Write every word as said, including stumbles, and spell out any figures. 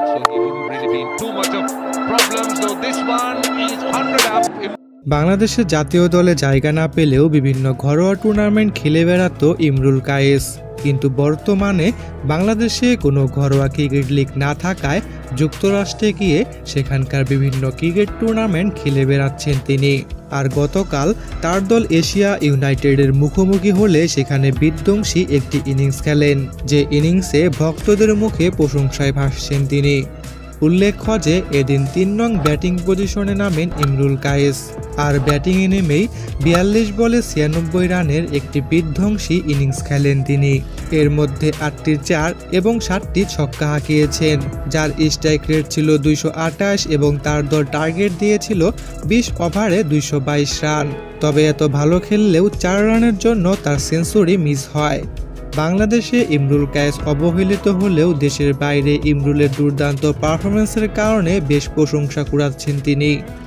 so he didn't really be in too much of problems. So this one is one hundred up. বাংলাদেশের জাতীয় দলে জায়গা না পেলেও বিভিন্ন ঘরোয়া টুর্নামেন্ট খেলে বেড়াতো ইমরুল কায়েস, কিন্তু বর্তমানে বাংলাদেশে কোনো ঘরোয়া ক্রিকেট লিগ না থাকায় যুক্তরাষ্ট্রে গিয়ে সেখানকার বিভিন্ন ক্রিকেট টুর্নামেন্ট খেলে বেড়াচ্ছেন তিনি। আর গতকাল তার দল এশিয়া ইউনাইটেডের মুখোমুখি হলে সেখানে বিধ্বংসী একটি ইনিংস খেলেন, যে ইনিংসে ভক্তদের মুখে প্রশংসায় ভাসছেন তিনি। উল্লেখ্য যে এদিন তিন নং ব্যাটিং পজিশনে নামেন ইমরুল কায়েস, আর ব্যাটিংয়ে নেমেই বিয়াল্লিশ বলে ছিয়ানব্বই রানের একটি বিধ্বংসী ইনিংস খেলেন তিনি। এর মধ্যে আটটি চার এবং সাতটি ছক্কা হাঁকিয়েছেন, যার স্ট্রাইক রেট ছিল দুইশো আটাশ এবং তার দল টার্গেট দিয়েছিল বিশ ওভারে দুইশো বাইশ রান। তবে এত ভালো খেললেও চার রানের জন্য তার সেঞ্চুরি মিস হয়। বাংলাদেশে ইমরুল কায়েস অবহেলিত হলেও দেশের বাইরে ইমরুলের দুর্দান্ত পারফরম্যান্সের কারণে বেশ প্রশংসা কুড়াচ্ছেন তিনি।